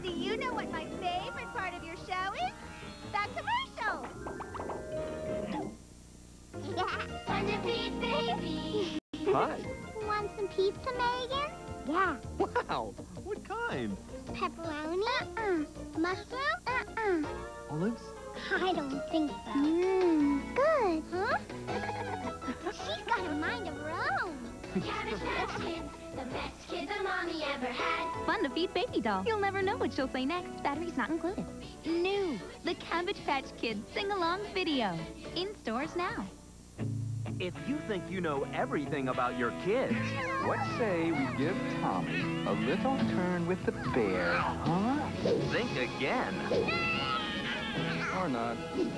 Do you know what my favorite part of your show is? The commercial. Fun to feed baby. Hi. Want some pizza, Megan? Yeah. Wow. What kind? Pepperoni? Mushroom? Olives? I don't think so. Good. Huh? She's got a mind of her own. Cabbage Patch Kids, the best kids a mommy ever had. Fun to feed baby doll. You'll never know what she'll say next. Batteries not included. New, the Cabbage Patch Kids sing-along video. In stores now. If you think you know everything about your kids... What say we give Tommy a little turn with the bear, huh? Think again. Or not.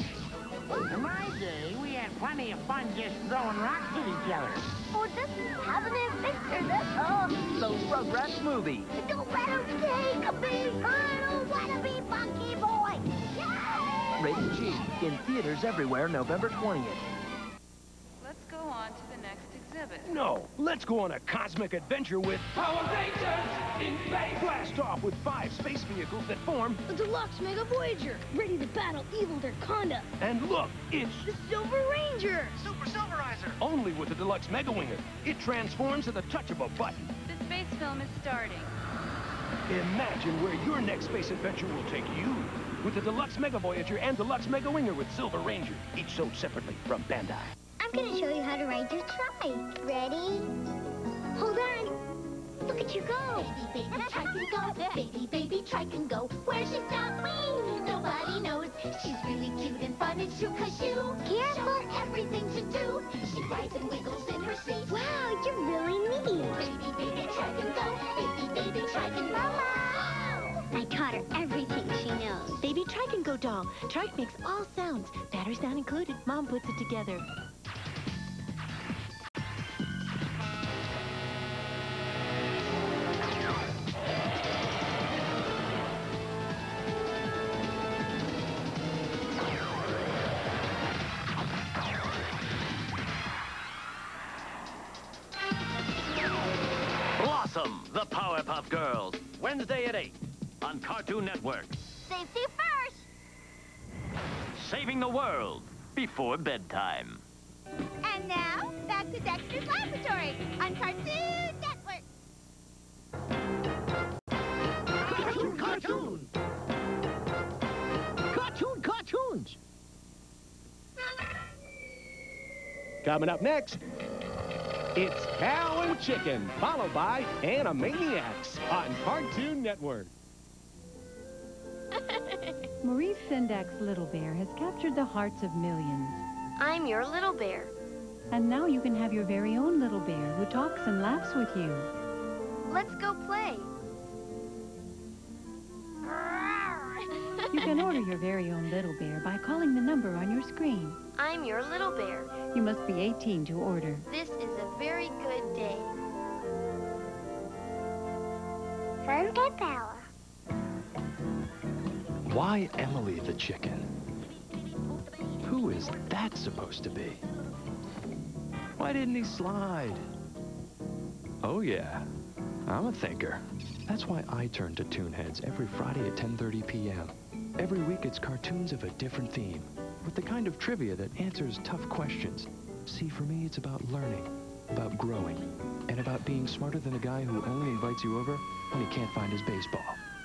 In my day, we had plenty of fun just throwing rocks at each other. Oh, this is having a picture, that's all. The Rugrats movie. Don't let him take a big I don't want to be Funky Boy. Yeah! Rated G. In theaters everywhere, November 20th. Let's go on to the next exhibit. No, let's go on a cosmic adventure with Power Rangers in space. Blast off with 5 space vehicles that form The Deluxe Mega Voyager, ready to battle evil Darkonda. and look, it's The Silver Ranger. Super Silverizer. Only with the Deluxe Mega Winger. It transforms at the touch of a button. The space film is starting. Imagine where your next space adventure will take you. With the Deluxe Mega Voyager and Deluxe Mega Winger with Silver Ranger, each sold separately from Bandai. I'm going to show you how to ride your trike. Ready? Hold on. Look at you go. Baby, baby, trike and go. Baby, baby, trike and go. Where she stopped me, nobody knows. She's really cute and fun and true, 'cause you show her everything to do. She rides and wiggles in her seat. Wow, you're really neat. Baby, baby, trike and go. Baby, baby, trike and go. I taught her everything she knows. Baby Trike and Go doll. Trike makes all sounds. Batteries not included. Mom puts it together. Blossom, the Powerpuff Girls. Wednesday at 8 on Cartoon Network. Safety first. Saving the world before bedtime. And now, back to Dexter's Laboratory on Cartoon Network. Cartoon! Cartoons! Coming up next, it's Cow and Chicken, followed by Animaniacs on Cartoon Network. Maurice Sendak's Little Bear has captured the hearts of millions. I'm your little bear. And now you can have your very own little bear who talks and laughs with you. Let's go play. You can order your very own little bear by calling the number on your screen. I'm your little bear. You must be 18 to order. This is a very good day. Fun to power. Why Emily the chicken? Who is that supposed to be? Why didn't he slide? Oh yeah, I'm a thinker. That's why I turn to Toonheads every Friday at 10:30 p.m. Every week it's cartoons of a different theme, with the kind of trivia that answers tough questions. See, for me it's about learning, about growing, and about being smarter than a guy who only invites you over when he can't find his baseball.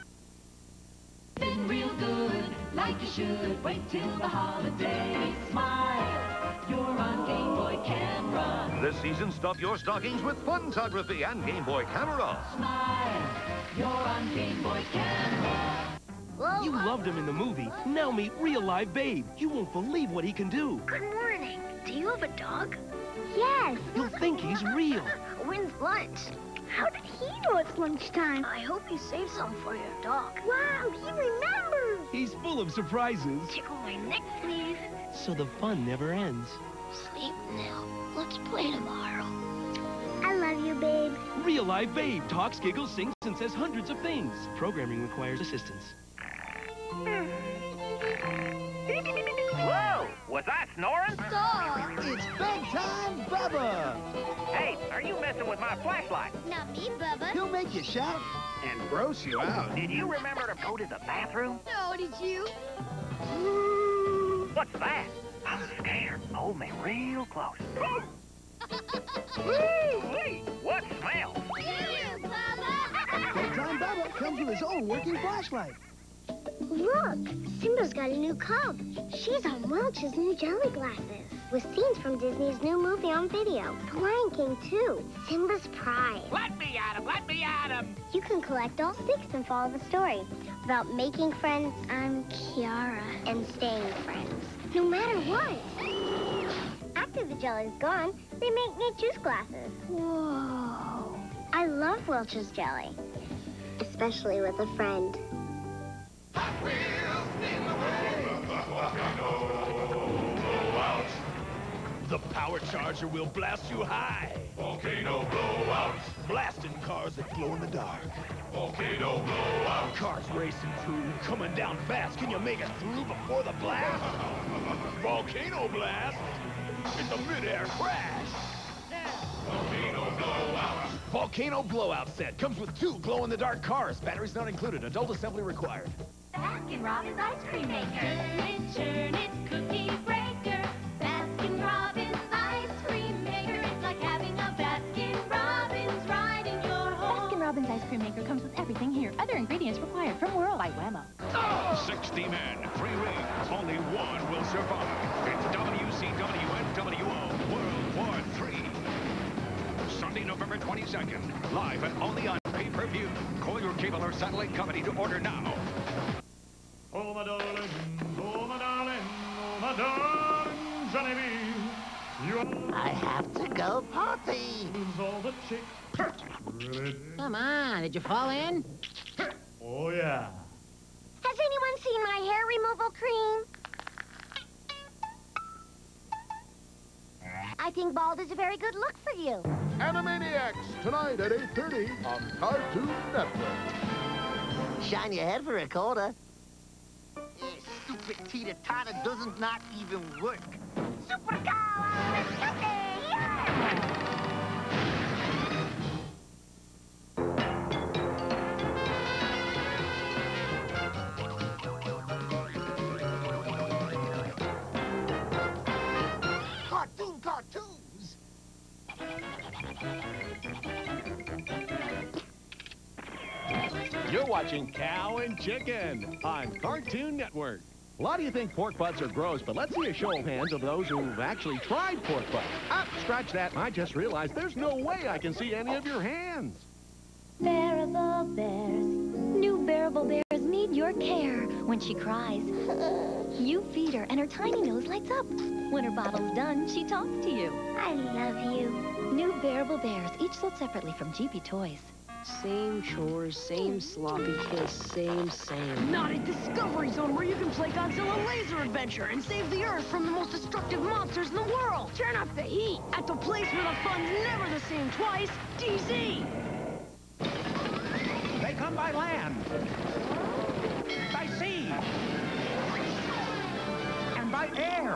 Been real good, like you should. Wait till the holidays. Smile, you're on Game Boy Camera. This season, stuff your stockings with Funtography and Game Boy Camera. Smile, you're on Game Boy Camera. You loved him in the movie. Now meet real-life Babe. You won't believe what he can do. Good morning. Do you have a dog? Yes. You'll think he's real. When's lunch? How did he know it's lunchtime? I hope you saved some for your dog. Wow, he remembers. He's full of surprises. Tickle my neck, please. So the fun never ends. Sleep now. Let's play tomorrow. I love you, babe. Real-life Babe talks, giggles, sings, and says hundreds of things. Programming requires assistance. Whoa! Was I snoring? Stop! It's bedtime, Bubba! Hey, are you messing with my flashlight? Not me, Bubba. He'll make you shout and gross you out. Did you remember to go to the bathroom? No, did you? What's that? I'm scared. Hold me real close. Woo-wee! What smells? You, Bubba! Bedtime Bubba comes with his own working flashlight. Look, Simba's got a new cub. She's on Welch's new jelly glasses. With scenes from Disney's new movie on video. The Lion King, too. Simba's Pride. Let me at him! Let me at him! You can collect all 6 and follow the story. About making friends, I'm Kiara, and staying friends. No matter what. After the jelly's gone, they make me juice glasses. Whoa. I love Welch's jelly. Especially with a friend. Hot Wheels in the way. Volcano blowout. The power charger will blast you high. Volcano blowout. Blasting cars that glow in the dark. Volcano blowout. Cars racing through, coming down fast. Can you make it through before the blast? Volcano blast. It's a mid-air crash. Volcano blowout. Volcano blowout set comes with 2 glow-in-the-dark cars. Batteries not included. Adult assembly required. Baskin-Robbins ice cream maker. Churn it, cookie breaker. Baskin-Robbins ice cream maker. It's like having a Baskin-Robbins ride in your home. Baskin-Robbins ice cream maker comes with everything here. Other ingredients required from World by Whammo. 60 men, 3 rings. Only one will survive. It's WCW and WO World War III. Sunday, November 22nd. Live and only on pay-per-view. Call your cable or satellite company to order now. Oh, my darling, oh, my darling, oh, my darling, Genevieve. I have to go potty. All the chicks. Come on, did you fall in? Oh, yeah. Has anyone seen my hair removal cream? I think bald is a very good look for you. Animaniacs, tonight at 8:30 on Cartoon Network. Shine your head for a quarter. Stupid teeter-totter doesn't not even work. Super yeah! Cartoons! You're watching Cow and Chicken on Cartoon Network. A lot of you think pork butts are gross, but let's see a show of hands of those who've actually tried pork butts. Ah, scratch that. I just realized there's no way I can see any of your hands. Bearable bears. New bearable bears need your care when she cries. You feed her and her tiny nose lights up. When her bottle's done, she talks to you. I love you. New bearable bears, each sold separately from GB Toys. Same chores, same sloppy kiss, same. Not a Discovery Zone where you can play Godzilla Laser Adventure and save the Earth from the most destructive monsters in the world. Turn up the heat at the place where the fun's never the same twice, DZ. They come by land, by sea, and by air.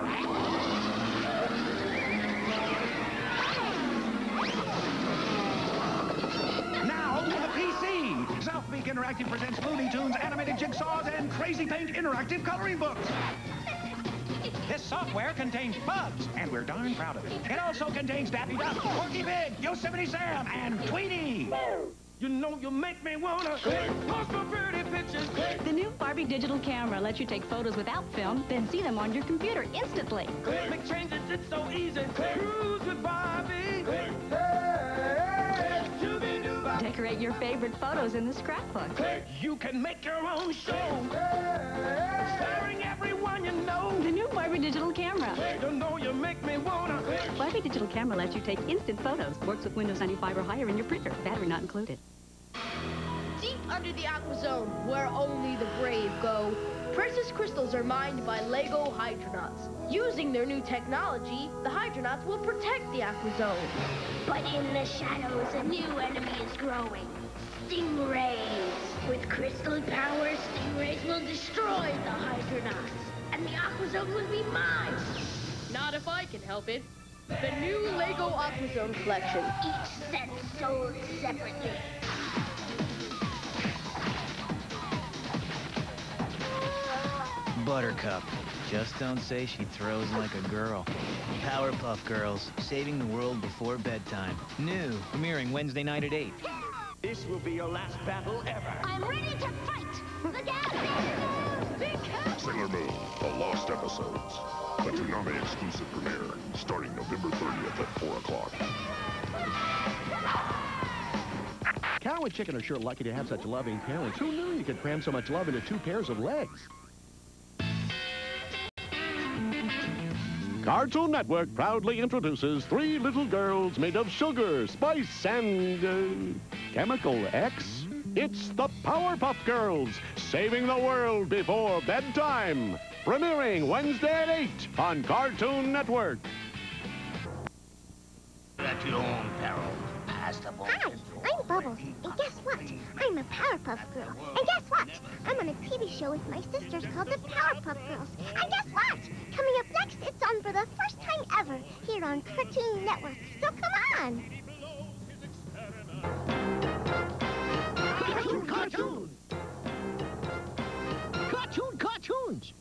Now to the PC. Southpeak Interactive presents Looney Tunes, animated jigsaws, and Crazy Paint interactive coloring books. This software contains bugs, and we're darn proud of it. It also contains Daffy Duck, Porky Pig, Yosemite Sam, and Tweety. You know you make me wanna post my pretty pictures. The new Barbie digital camera lets you take photos without film, then see them on your computer instantly. Make changes, it's so easy. Cruise with Barbie. Decorate your favorite photos in the scrapbook. You can make your own show. Starring everyone you know. The new Barbie digital camera. You know you make me wanna. Barbie digital camera lets you take instant photos. Works with Windows 95 or higher in your printer. Battery not included. Deep under the Aqua Zone, where only the brave go, precious crystals are mined by Lego Hydronauts. Using their new technology, the Hydronauts will protect the Aqua Zone. But in the shadows, a new enemy is growing. Stingrays. With crystal power, Stingrays will destroy the Hydronauts, and the AquaZone will be mine. Not if I can help it. The new Lego AquaZone collection. Each set sold separately. Buttercup. Just don't say she throws like a girl. Powerpuff Girls, saving the world before bedtime. New, premiering Wednesday night at 8. This will be your last battle ever. I'm ready to fight! Look out! Be careful! Sailor Moon, The Lost Episodes. A Toonami exclusive premiere, starting November 30th at 4 o'clock. Cow and chicken are sure lucky to have such loving parents. Who knew you could cram so much love into 2 pairs of legs? Cartoon Network proudly introduces 3 little girls made of sugar, spice, and chemical X. It's the Powerpuff Girls, saving the world before bedtime. Premiering Wednesday at 8 on Cartoon Network. At your own peril. Hi, I'm Bubbles, and guess what? I'm a Powerpuff Girl. And guess what? I'm on a TV show with my sisters called the Powerpuff Girls. And guess what? Coming up next, it's on for the first time ever here on Cartoon Network. So come on! Cartoon! Cartoons!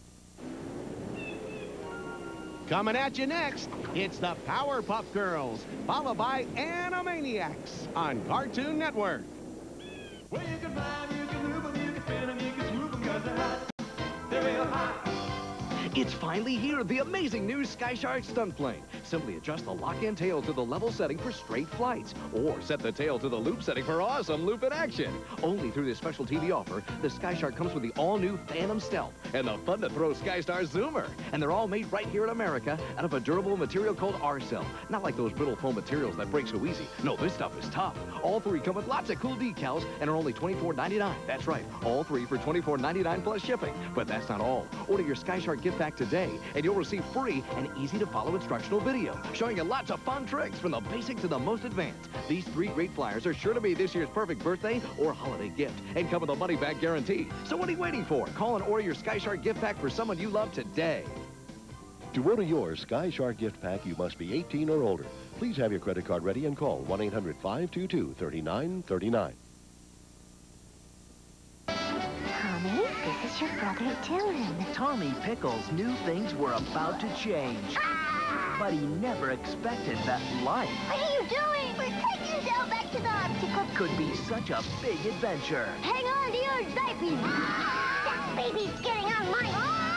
Coming at you next, it's the Powerpuff Girls, followed by Animaniacs on Cartoon Network. Well, you can fly 'em, you can move 'em, you can spin 'em, you can swoop 'em, 'cause they're hot. They're real hot. It's finally here, the amazing new Sky Shark stunt plane. Simply adjust the lock-in tail to the level setting for straight flights, or set the tail to the loop setting for awesome loop-in action. Only through this special TV offer, the Sky Shark comes with the all-new Phantom Stealth and the fun-to-throw SkyStar Zoomer. And they're all made right here in America out of a durable material called R-Cell. Not like those brittle foam materials that break so easy. No, this stuff is tough. All 3 come with lots of cool decals and are only $24.99. That's right, all 3 for $24.99 plus shipping. But that's not all. Order your Sky Shark gift pack today, and you'll receive free and easy-to-follow instructional video showing you lots of fun tricks from the basic to the most advanced. These 3 great flyers are sure to be this year's perfect birthday or holiday gift and come with a money-back guarantee. So what are you waiting for? Call and order your Sky Shark gift pack for someone you love today. To order your Sky Shark gift pack, you must be 18 or older. Please have your credit card ready and call 1-800-522-3939. Tommy, this is your brother Dylan. Tommy Pickles knew things were about to change. But he never expected that life What are you doing? We're taking Dell back to the obstacle. could be such a big adventure. Hang on to your diapers. That baby's getting on my...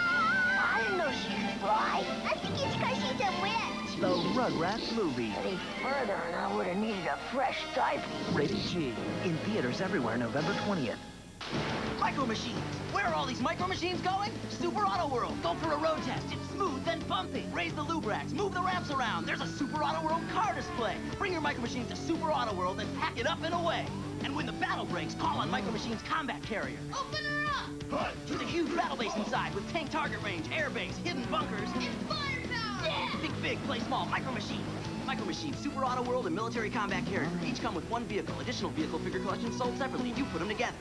I didn't know she could fly. I think it's because she's a witch. The Rugrats movie. Any further and I would have needed a fresh diaper. Rated G. In theaters everywhere November 20th. Micro Machines. Where are all these Micro Machines going? Super Auto World. Go for a road test. It's smooth, then bumpy. Raise the lube racks. Move the ramps around. There's a Super Auto World car display. Bring your Micro Machines to Super Auto World and pack it up and away. And when the battle breaks, call on Micro Machines Combat Carrier. Open her up! There's a huge battle base inside with tank target range, air base, hidden bunkers. It's firepower! Yeah! Think big, play small. Micro Machines. Micro Machines, Super Auto World, and Military Combat Carrier. Each come with 1 vehicle. Additional vehicle figure collections sold separately. You put them together.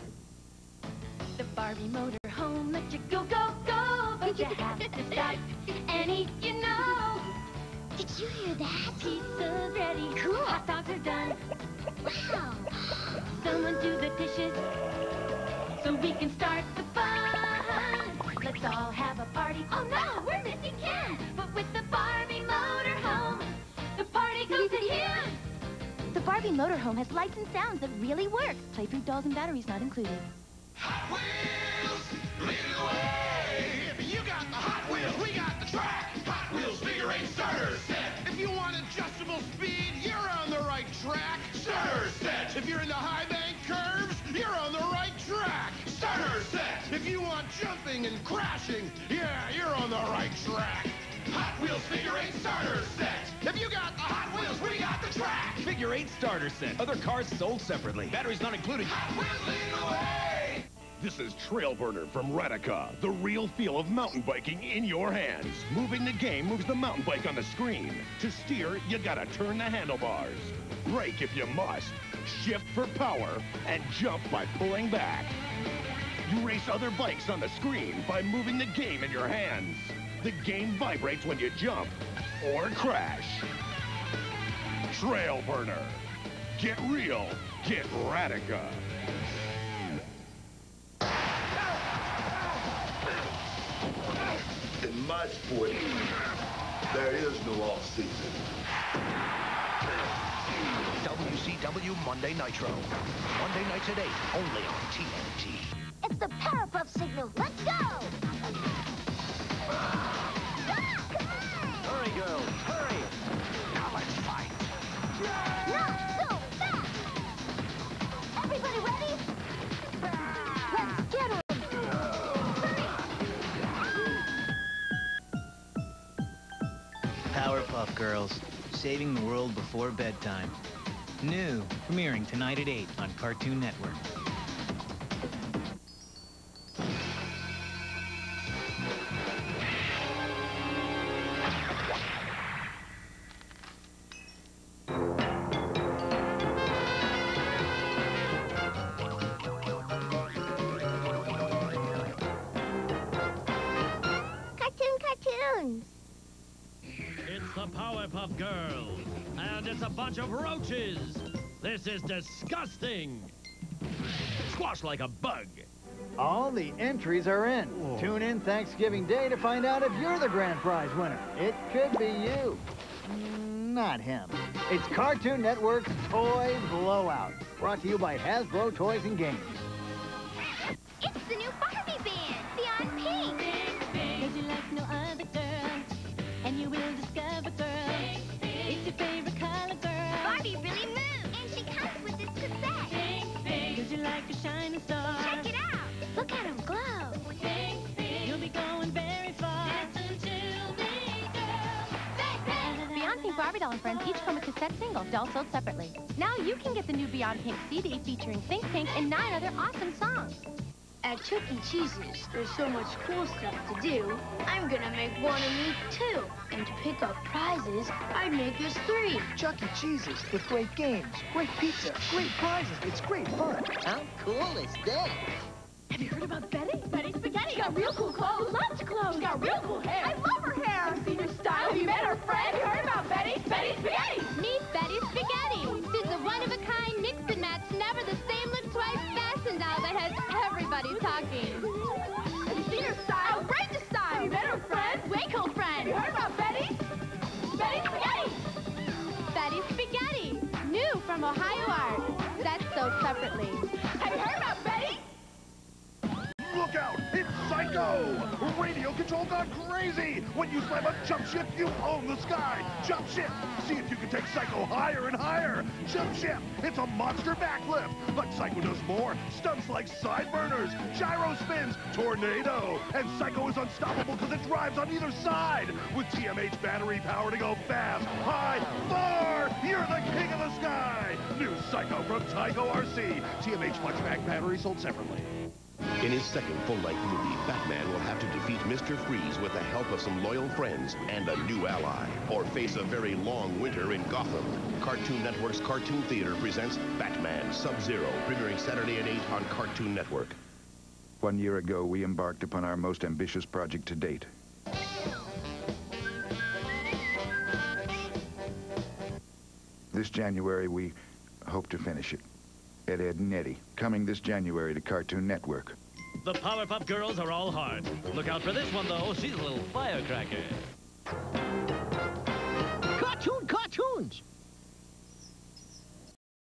The Barbie motor home let you go, go, go, but you have to stop any, you know. Did you hear that? Pizza's ready. Cool. Hot dogs are done. Wow. Someone do the dishes so we can start the fun. Let's all have a party. Oh no, we're missing Ken. But with the Barbie motor home, the party goes at him. The Barbie motorhome has lights and sounds that really work. Playproof dolls and batteries not included. Hot Wheels, lead the way. If you got the Hot Wheels, we got the track. Hot Wheels figure 8 starter set. If you want adjustable speed, you're on the right track. Starter set. If you're into high bank curves, you're on the right track. Starter set. If you want jumping and crashing, yeah, you're on the right track. Hot Wheels figure 8 starter set. If you got the Hot Wheels, we got the track. Figure 8 starter set. Other cars sold separately. Batteries not included. Hot Wheels lead the way. This is Trailburner from Radica, the real feel of mountain biking in your hands. Moving the game moves the mountain bike on the screen. To steer, you gotta turn the handlebars. Brake if you must. Shift for power, and jump by pulling back. You race other bikes on the screen by moving the game in your hands. The game vibrates when you jump or crash. Trail Burner. Get real. Get Radica. In my sport, there is no off-season. WCW Monday Nitro. Monday nights at 8, only on TNT. It's the Powerpuff signal. Let's go! Hurry, girls, hurry! Now let's fight. Not so fast! Everybody ready? Let's get him! Powerpuff Girls, saving the world before bedtime. New, premiering tonight at 8 on Cartoon Network. Cartoons! It's the Powerpuff Girls, and it's a bunch of roaches. This is disgusting. Squash like a bug. All the entries are in. Whoa. Tune in Thanksgiving Day to find out if you're the grand prize winner. It could be you. Not him. It's Cartoon Network's Toy Blowout. Brought to you by Hasbro Toys and Games. It's the new Barbie band, Beyond Pink. Cause you like no other girl, and you will discover, girl, it's your favorite color, girl. Barbie really moves, and she comes with this cassette. Cause you like a shining star. Check it out. Look at him glow. You'll be going very far. Listen to me, girl. Beyond Pink Barbie doll and friends each come with cassette singles, dolls sold separately. Now you can get the new Beyond Pink CD featuring Think Pink and 9 other awesome songs. At Chuck E. Cheese's, there's so much cool stuff to do. I'm gonna make one of me, too. And to pick up prizes, I'd make us 3. Chuck E. Cheese's with great games, great pizza, great prizes. It's great fun. How cool is that? Have you heard about Betty? Betty Spaghetti. She got real cool clothes. Lots of clothes. She got real cool hair. I love her hair. Have you seen her style? Have you met her friend? You heard about Betty? Betty Spaghetti. Meet Betty Spaghetti. She's a one-of-a-kind mix-and-match, never the same look twice fashion doll that has everybody talking. Have you seen her style? Outrageous style. Have you met her friend? Way cool friend. You heard about Betty? Betty Spaghetti. Betty Spaghetti. New from Ohio Art. That's sold separately. Have you heard about Betty? Look out! It's Psycho! Radio control gone crazy! When you slam a jump ship, you own the sky! Jump ship! See if you can take Psycho higher and higher! Jump ship! It's a monster backflip! But Psycho does more! Stunts like side burners, gyro spins, tornado! And Psycho is unstoppable because it drives on either side! With TMH battery power to go fast, high, far! You're the king of the sky! New Psycho from Tyco RC. TMH Flexpack battery sold separately. In his second full-length movie, Batman will have to defeat Mr. Freeze with the help of some loyal friends and a new ally, or face a very long winter in Gotham. Cartoon Network's Cartoon Theater presents Batman Sub-Zero, premiering Saturday at 8 on Cartoon Network. 1 year ago, we embarked upon our most ambitious project to date. This January, we hope to finish it. Ed, Edd and Eddy, coming this January to Cartoon Network. The Powerpuff Girls are all hard. Look out for this one, though. She's a little firecracker.